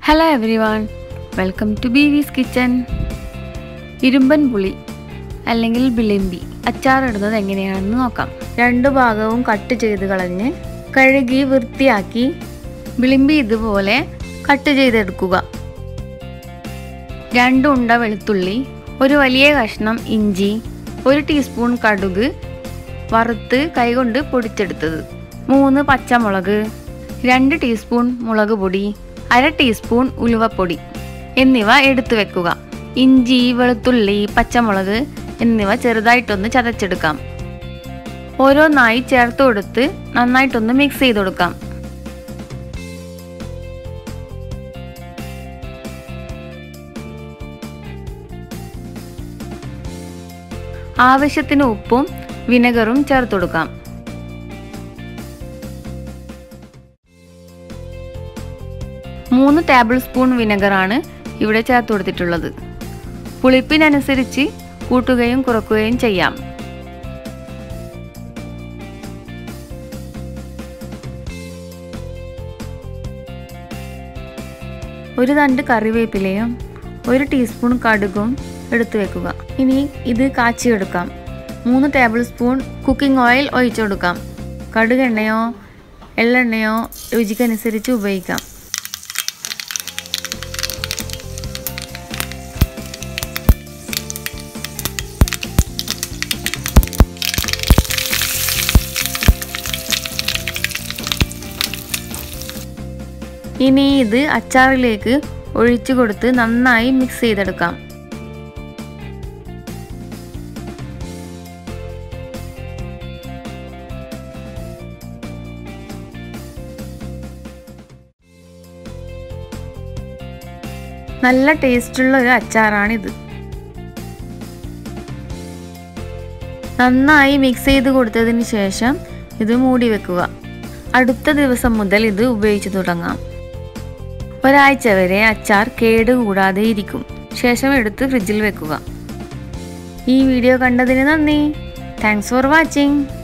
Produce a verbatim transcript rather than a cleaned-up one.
Hello everyone, welcome to B V's Kitchen. Irumban puli അല്ലെങ്കിൽ ബിലിംബി അച്ചാർ ഇടുന്നത് എങ്ങനെയാണെന്ന് നോക്കാം. രണ്ട് ഭാഗവും കട്ട് ചെയ്ത് കളഞ്ഞ് കഴുകി വൃത്തിയാക്കി ബിലിംബി ഇതുപോലെ കട്ട് ചെയ്തെടുക്കുക. രണ്ട് ഉണ്ട വെളുത്തുള്ളി, ഒരു വലിയ കഷ്ണം ഇഞ്ചി, ഒരു ടീസ്പൂൺ കടുക് വറുത്ത് കൈകൊണ്ട് പൊടിച്ചെടുത്തത്, മൂന്ന് പച്ചമുളക്, രണ്ട് ടീസ്പൂൺ മുളക് പൊടി, അര ടീസ്പൂൺ ഉലുവപ്പൊടി എന്നിവ എടുത്തു വെക്കുക. ഇഞ്ചി, വെളുത്തുള്ളി, പച്ചമുളക് എന്നിവ ചെറുതായിട്ടൊന്ന് ചതച്ചെടുക്കാം. ഓരോന്നായി ചേർത്ത് കൊടുത്ത് നന്നായിട്ടൊന്ന് മിക്സ് ചെയ്ത് കൊടുക്കാം. ആവശ്യത്തിന് ഉപ്പും വിനെഗറും ചേർത്ത് കൊടുക്കാം. മൂന്ന് ടേബിൾ സ്പൂൺ വിനെഗറാണ് ഇവിടെ ചേർത്ത് കൊടുത്തിട്ടുള്ളത്. പുളിപ്പിനനുസരിച്ച് കൂട്ടുകയും കുറക്കുകയും ചെയ്യാം. ഒരു തണ്ട് കറിവേപ്പിലയും ഒരു ടീസ്പൂൺ കടുകും എടുത്തു വെക്കുക. ഇനി ഇത് കാച്ചിയെടുക്കാം. മൂന്ന് ടേബിൾ സ്പൂൺ കുക്കിംഗ് ഓയിൽ ഒഴിച്ചു കൊടുക്കാം. കടുകെണ്ണയോ എള്ളെണ്ണയോ രുചിക്കനുസരിച്ച് ഉപയോഗിക്കാം. ഇനി ഇത് അച്ചാറിലേക്ക് ഒഴിച്ചു കൊടുത്ത് നന്നായി മിക്സ് ചെയ്തെടുക്കാം. നല്ല ടേസ്റ്റുള്ള ഒരു അച്ചാറാണിത്. നന്നായി മിക്സ് ചെയ്ത് കൊടുത്തതിന് ശേഷം ഇത് മൂടി വെക്കുക. അടുത്ത ദിവസം മുതൽ ഇത് ഉപയോഗിച്ച് തുടങ്ങാം. ഒരാഴ്ച വരെ അച്ചാർ കേടുകൂടാതെ ഇരിക്കും. ശേഷം എടുത്ത് ഫ്രിഡ്ജിൽ വെക്കുക. ഈ വീഡിയോ കണ്ടതിന് നന്ദി. Thanks for watching.